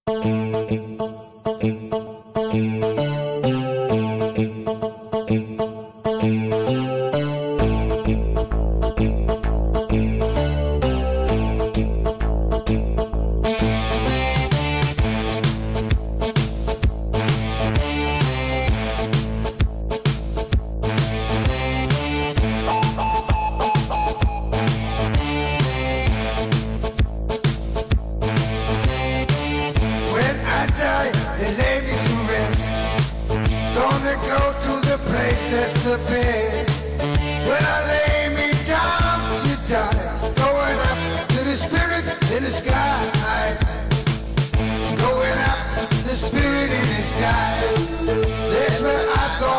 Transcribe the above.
They lay me to rest. Gonna go to the place that's the best. When I lay me down to die, going up to the spirit in the sky. Going up to the spirit in the sky. That's where I go.